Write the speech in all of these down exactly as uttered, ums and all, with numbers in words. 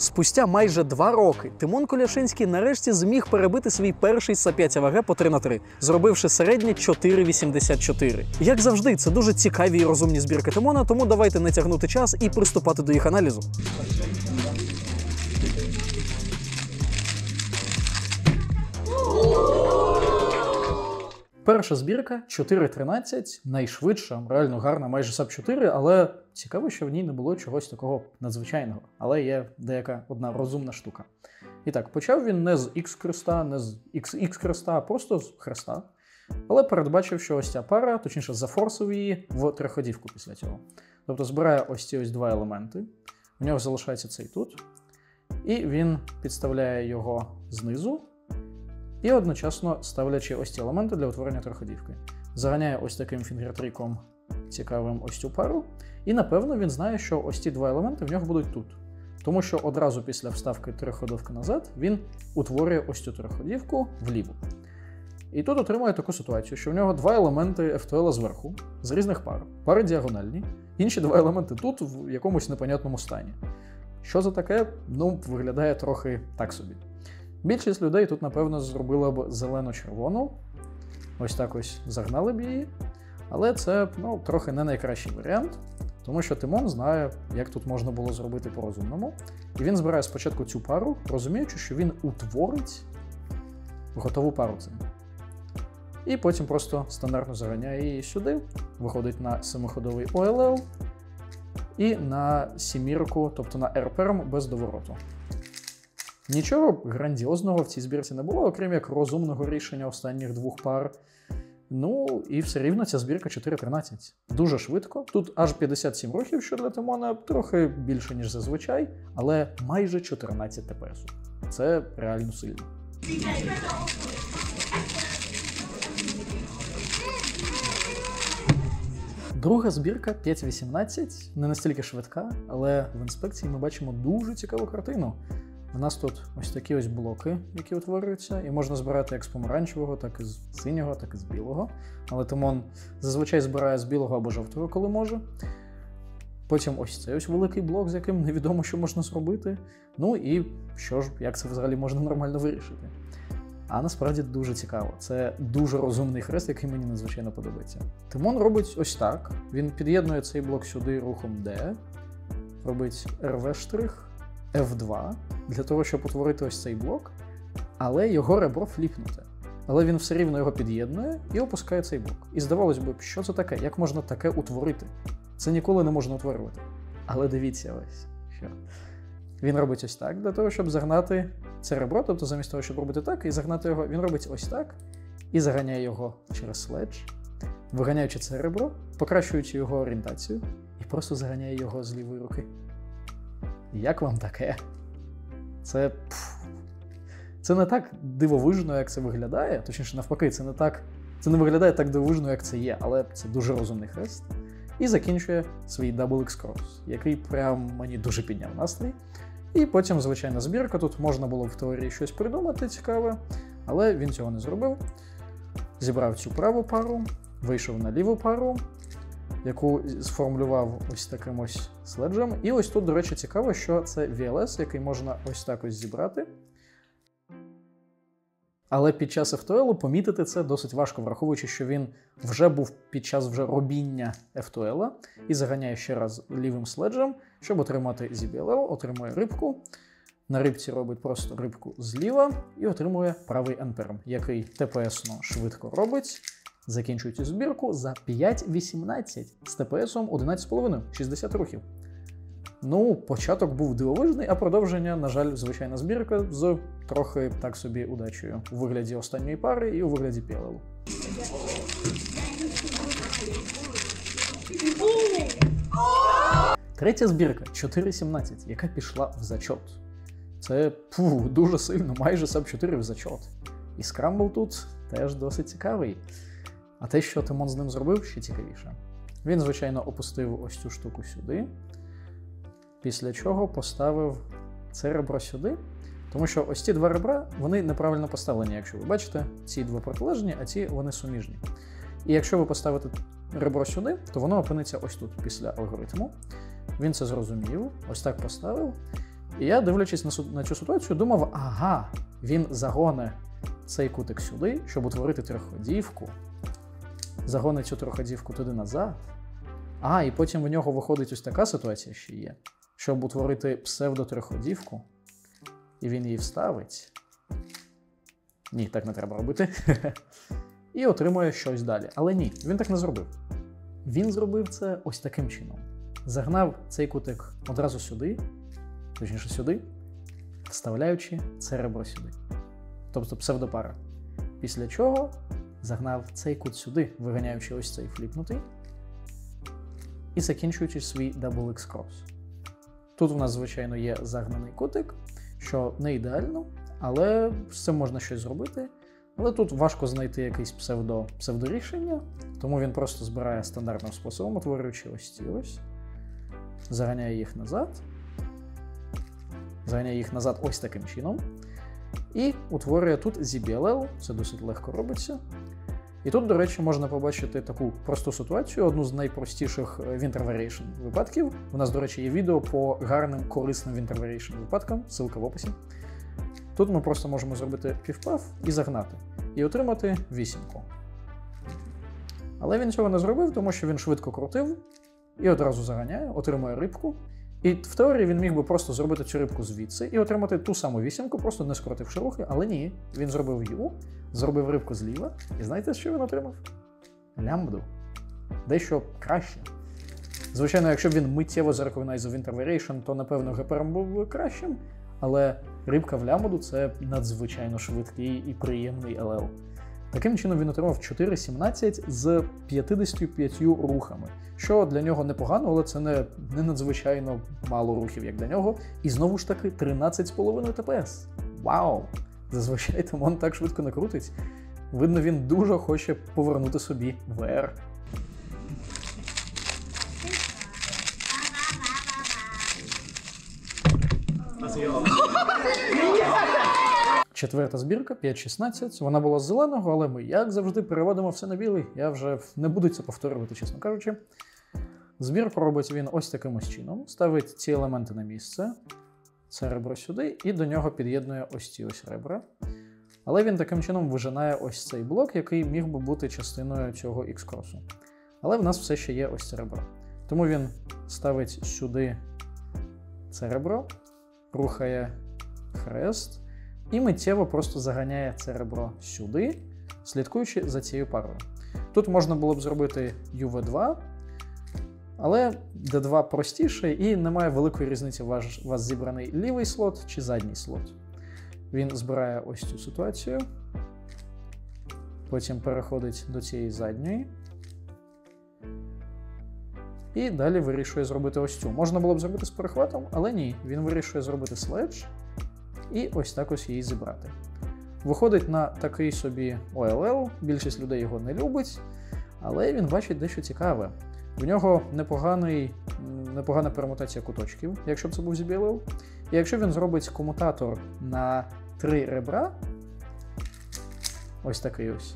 Спустя майже два роки Тимон Куляшинський нарешті зміг перебити свій перший ес п'ять а ве ге по три на три, зробивши середнє чотири вісімдесят чотири. Як завжди, це дуже цікаві і розумні збірки Тимона, тому давайте не тягнути час і приступати до їх аналізу. Перша збірка чотири тринадцять, найшвидша, реально гарна, майже саб чотири, але цікаво, що в ній не було чогось такого надзвичайного. Але є деяка одна розумна штука. І так, почав він не з X-хреста, не з ікс ікс хреста, а просто з хреста. Але передбачив, що ось ця пара, точніше зафорсив її в триходівку після цього. Тобто збирає ось ці ось два елементи, в нього залишається цей тут, і він підставляє його знизу, і одночасно ставлячи ось ці елементи для утворення триходівки. Заганяє ось таким фінгертріком цікавим ось цю пару. І напевно він знає, що ось ці два елементи в нього будуть тут. Тому що одразу після вставки триходовки назад він утворює ось цю триходівку вліво. І тут отримує таку ситуацію, що в нього два елементи еф ту ел зверху, з різних пар. Пари діагональні, інші два елементи тут в якомусь непонятному стані. Що за таке? Ну, виглядає трохи так собі. Більшість людей тут, напевно, зробила б зелено-червону. Ось так ось загнали б її. Але це, ну, трохи не найкращий варіант, тому що Тимон знає, як тут можна було зробити по-розумному. І він збирає спочатку цю пару, розуміючи, що він утворить готову пару цим. І потім просто стандартно заганяє її сюди, виходить на семиходовий о ел ел і на сімірку, тобто на ер-перм без довороту. Нічого грандіозного в цій збірці не було, окрім як розумного рішення останніх двох пар. Ну, і все рівно ця збірка чотири тринадцять. Дуже швидко. Тут аж п'ятдесят сім рухів, що для Тимона трохи більше, ніж зазвичай, але майже чотирнадцять те пе ес. Це реально сильно. Друга збірка п'ять вісімнадцять, не настільки швидка, але в інспекції ми бачимо дуже цікаву картину. У нас тут ось такі ось блоки, які утворюються, і можна збирати як з помаранчевого, так і з синього, так і з білого. Але Тимон зазвичай збирає з білого або жовтого, коли може. Потім ось цей ось великий блок, з яким невідомо, що можна зробити. Ну і що ж, як це взагалі можна нормально вирішити. А насправді дуже цікаво. Це дуже розумний хрест, який мені надзвичайно подобається. Тимон робить ось так. Він під'єднує цей блок сюди рухом D, робить ер ве-штрих, еф два, для того, щоб утворити ось цей блок, але його ребро фліпнуте. Але він все рівно його під'єднує і опускає цей блок. І здавалось би, що це таке? Як можна таке утворити? Це ніколи не можна утворювати. Але дивіться ось, що. Він робить ось так, для того, щоб загнати це ребро, тобто замість того, щоб робити так і загнати його, він робить ось так і заганяє його через следж, виганяючи це ребро, покращуючи його орієнтацію і просто заганяє його з лівої руки. Як вам таке? Це пф, це не так дивовижно, як це виглядає, точніше навпаки, це не так, це не виглядає так дивовижно, як це є, але це дуже розумний хрест. І закінчує свій дабл ікс крос, який прям мені дуже підняв настрій. І потім звичайна збірка, тут можна було в теорії щось придумати цікаве, але він цього не зробив. Зібрав цю праву пару, вийшов на ліву пару, яку сформулював ось таким ось следжем. І ось тут, до речі, цікаво, що це ві ел ес, який можна ось так ось зібрати. Але під час еф ту ел помітити це досить важко, враховуючи, що він вже був під час вже робіння еф ту ел і заганяє ще раз лівим следжем, щоб отримати зі бі ел ел, отримує рибку. На рибці робить просто рибку зліва і отримує правий ен-перм, який те пе ес-но швидко робить. Закінчує цю збірку за п'ять вісімнадцять з те пе ес-ом одинадцять цілих п'ять десятих, шістдесят рухів. Ну, початок був дивовижний, а продовження, на жаль, звичайна збірка з трохи так собі удачею у вигляді останньої пари і у вигляді пі ел ел. Третя збірка чотири сімнадцять, яка пішла в зачот. Це пу, дуже сильно, майже саб чотири в зачот. І скрамбл тут теж досить цікавий. А те, що Тимон з ним зробив, ще цікавіше. Він, звичайно, опустив ось цю штуку сюди, після чого поставив це ребро сюди, тому що ось ці два ребра, вони неправильно поставлені, якщо ви бачите, ці два протилежні, а ці вони суміжні. І якщо ви поставите ребро сюди, то воно опиниться ось тут, після алгоритму. Він це зрозумів, ось так поставив, І я, дивлячись на, на цю ситуацію, думав, ага, він загоне цей кутик сюди, щоб утворити трьохходівку. Загонить цю трьохходівку туди назад. А, і потім в нього виходить ось така ситуація ще є, щоб утворити псевдотрьохходівку. І він її вставить. Ні, так не треба робити. І отримує щось далі. Але ні, він так не зробив. Він зробив це ось таким чином. Загнав цей кутик одразу сюди, точніше сюди, вставляючи це ребро сюди. Тобто псевдопара. Після чого загнав цей кут сюди, виганяючи ось цей фліпнутий, і закінчуючи свій Double X-Cross. Тут у нас, звичайно, є загнаний кутик, що не ідеально, але з цим можна щось зробити. Але тут важко знайти якесь псевдо, псевдорішення, тому він просто збирає стандартним способом, утворюючи ось ці ось, заганяє їх назад, заганяє їх назад ось таким чином, і утворює тут зі бі ел ел, це досить легко робиться. І тут, до речі, можна побачити таку просту ситуацію, одну з найпростіших Winter Variation випадків. У нас, до речі, є відео по гарним, корисним Winter Variation випадкам, ссылка в описі. Тут ми просто можемо зробити півпав і загнати, і отримати вісімку. Але він цього не зробив, тому що він швидко крутив і одразу заганяє, отримує рибку. І в теорії він міг би просто зробити цю рибку звідси і отримати ту саму вісімку, просто не скрутивши рухи, але ні. Він зробив ю, зробив рибку зліва, і знаєте, що він отримав? Лямбду. Дещо краще. Звичайно, якщо б він миттєво зарекогнайзив Winter Variation, то, напевно, ГПРом був би кращим, але рибка в лямбду – це надзвичайно швидкий і приємний ел ел. Таким чином він отримав чотири сімнадцять з п'ятдесятьма п'ятьма рухами, що для нього непогано, але це не, не надзвичайно мало рухів, як для нього. І знову ж таки тринадцять з половиною те пе ес. Вау! Зазвичай Тимон так швидко не крутить. Видно, він дуже хоче повернути собі ве ер. Четверта збірка, п'ять шістнадцять, вона була з зеленого, але ми, як завжди, переводимо все на білий. Я вже не буду це повторювати, чесно кажучи. Збірку робить він ось таким ось чином. Ставить ці елементи на місце, це ребро сюди, і до нього під'єднує ось ці ось ребра. Але він таким чином вижинає ось цей блок, який міг би бути частиною цього X-кросу. Але в нас все ще є ось це ребро. Тому він ставить сюди це ребро, рухає хрест, і миттєво просто заганяє це ребро сюди, слідкуючи за цією парою. Тут можна було б зробити ю ве два, але де два простіше і немає великої різниці, у вас, у вас зібраний лівий слот чи задній слот. Він збирає ось цю ситуацію, потім переходить до цієї задньої, і далі вирішує зробити ось цю. Можна було б зробити з перехватом, але ні, він вирішує зробити следж і ось так ось її зібрати. Виходить на такий собі о ел ел, більшість людей його не любить, але він бачить дещо цікаве. В нього непоганий, непогана пермутація куточків, якщо б це був зі бі ел ел. І якщо він зробить комутатор на три ребра, ось такий ось,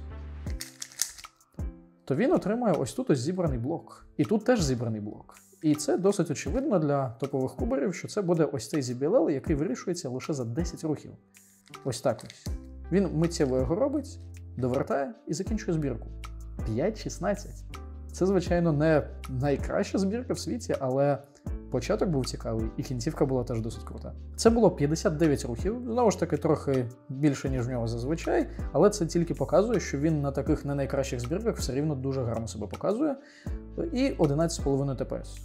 то він отримає ось тут ось зібраний блок. І тут теж зібраний блок. І це досить очевидно для топових куберів, що це буде ось цей зі бі ел ел, який вирішується лише за десять рухів. Ось так ось. Він миттєво його робить, довертає і закінчує збірку. п'ять шістнадцять. Це, звичайно, не найкраща збірка в світі, але початок був цікавий, і кінцівка була теж досить крута. Це було п'ятдесят дев'ять рухів, знову ж таки, трохи більше, ніж в нього зазвичай, але це тільки показує, що він на таких не найкращих збірках все рівно дуже гарно себе показує. І одинадцять з половиною те пе ес.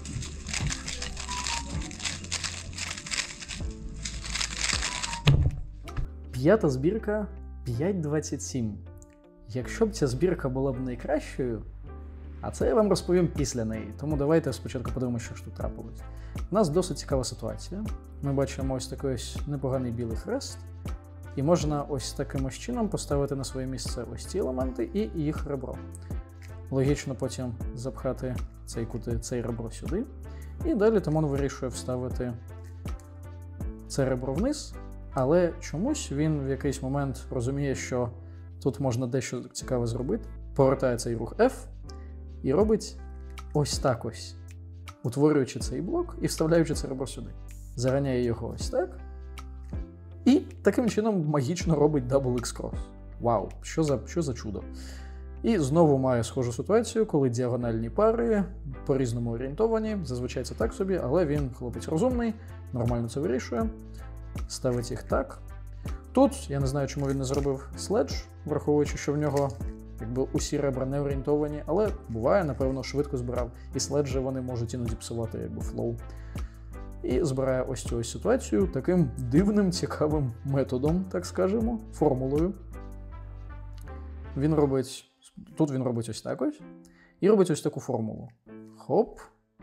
П'ята збірка п'ять двадцять сім. Якщо б ця збірка була б найкращою, а це я вам розповім після неї, тому давайте спочатку подивимося, що ж тут трапилось. У нас досить цікава ситуація. Ми бачимо ось такий ось непоганий білий хрест, і можна ось таким ось чином поставити на своє місце ось ці елементи і їх ребро. Логічно потім запхати цей кути, цей ребро сюди, і далі Тимон вирішує вставити це ребро вниз, але чомусь він в якийсь момент розуміє, що тут можна дещо цікаве зробити, повертає цей рух F, і робить ось так ось, утворюючи цей блок і вставляючи це ребро сюди. заганяє його ось так. І таким чином магічно робить Double X-Cross. Вау, що за, що за чудо. І знову має схожу ситуацію, коли діагональні пари по-різному орієнтовані. Зазвичай це так собі, але він хлопець розумний, нормально це вирішує. Ставить їх так. Тут, я не знаю, чому він не зробив следж, враховуючи, що в нього якби усі ребра не орієнтовані, але буває, напевно, швидко збирав. І следжі вони можуть іноді псувати якби флоу. І збирає ось цю ось ситуацію таким дивним, цікавим методом, так скажемо, формулою. Він робить, тут він робить ось так ось, і робить ось таку формулу. Хоп,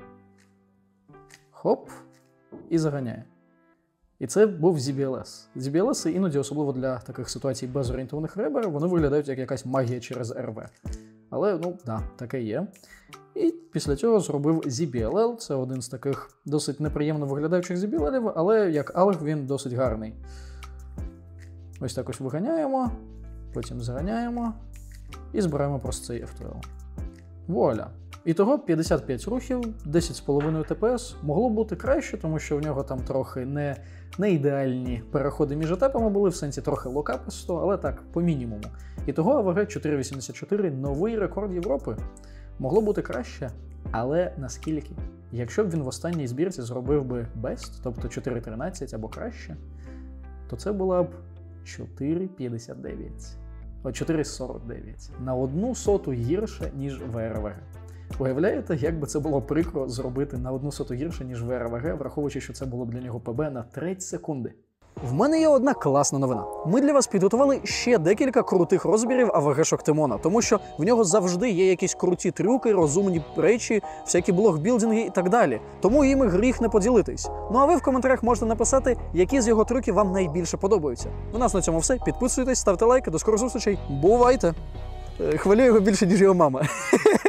хоп, і заганяє. І це був зі бі ел ес. зі бі ел ес іноді, особливо для таких ситуацій без орієнтованих ребер, вони виглядають як якась магія через ар ве. Але, ну, да, таке є. І після цього зробив зі бі ел ел. Це один з таких досить неприємно виглядаючих зі бі ел елів, але як алг він досить гарний. Ось так ось виганяємо, потім заганяємо і збираємо просто цей еф два ел. Вуаля! Ітого п'ятдесят п'ять рухів, десять з половиною те пе ес. Могло бути краще, тому що в нього там трохи не, не ідеальні переходи між етапами були, в сенсі трохи локаписто, але так, по мінімуму. Ітого ей ве ге чотири вісімдесят чотири – новий рекорд Європи. Могло бути краще, але наскільки? Якщо б він в останній збірці зробив би Best, тобто чотири тринадцять або краще, то це була б чотири п'ятдесят дев'ять. О, чотири сорок дев'ять. На одну соту гірше, ніж в ар ве ге. Уявляєте, як би це було прикро зробити на одну соту гірше, ніж в ар ве ге, враховуючи, що це було б для нього пе бе на треть секунди. В мене є одна класна новина. Ми для вас підготували ще декілька крутих розбірів ей ве ге-шок Тимона, тому що в нього завжди є якісь круті трюки, розумні речі, всякі блокбілдинги і так далі. Тому їм і гріх не поділитись. Ну а ви в коментарях можете написати, які з його трюків вам найбільше подобаються. У нас на цьому все. Підписуйтесь, ставте лайки, до скорих зустрічей. Бувайте! Хвалю його більше, ніж його мама.